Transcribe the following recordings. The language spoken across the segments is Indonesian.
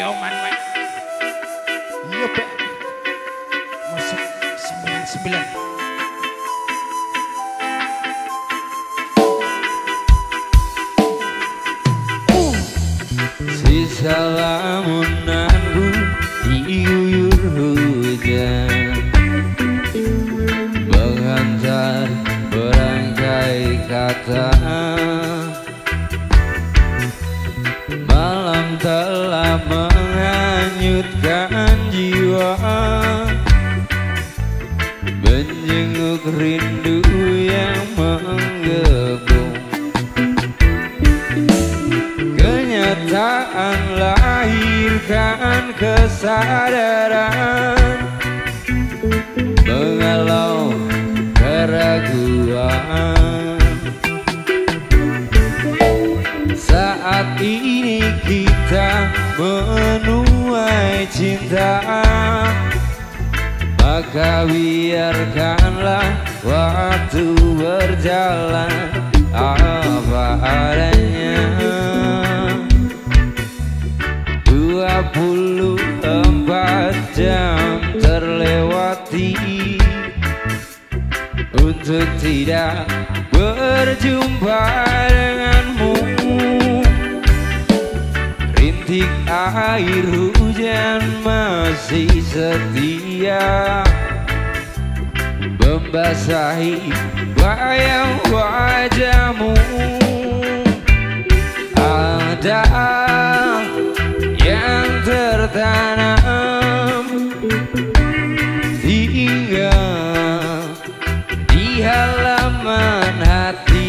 keoman wae. Iya, Pak. Masuk 99. Sisa lamunanku diguyur hujan menghantar berangkai kata. Malam telah menghanyutkan jiwa, menjenguk rindu yang menggebu. Kenyataan lahirkan kesadaran, mengalau keraguan. Saat ini kita menuai cinta, maka biarkanlah waktu berjalan apa adanya. 24 jam terlewati untuk tidak berjumpa denganmu. Rintik air hujan masih setia membasahi bayang wajahmu. Ada yang tertanam tinggal di halaman hati.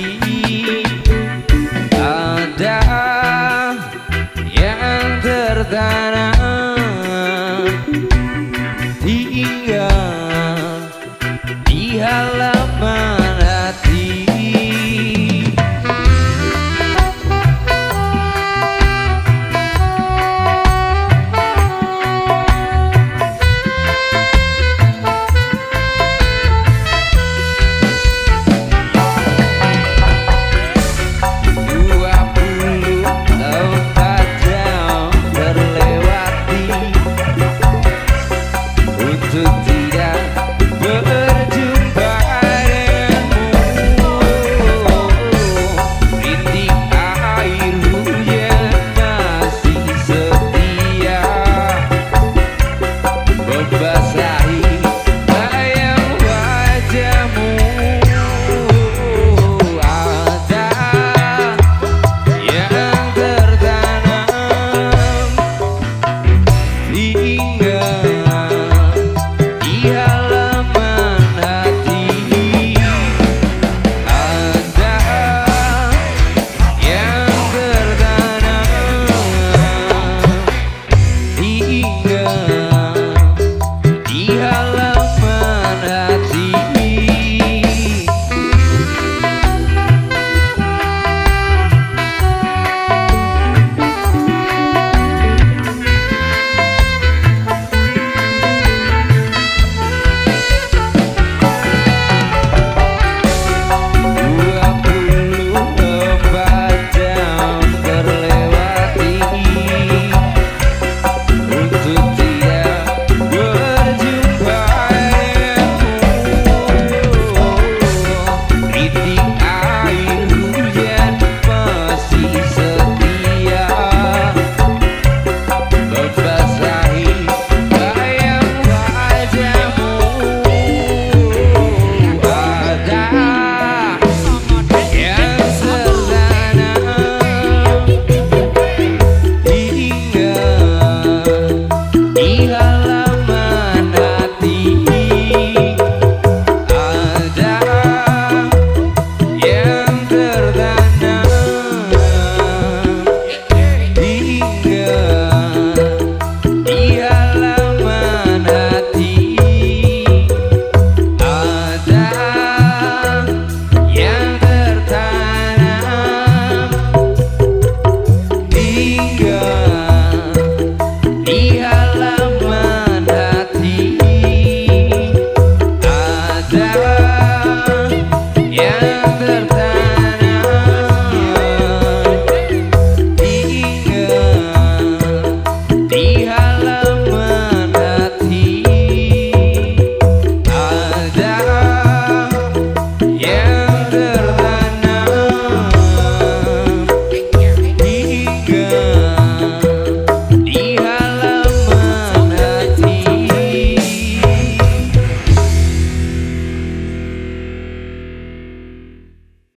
Ada yang tertanam tinggal di halaman hati. yang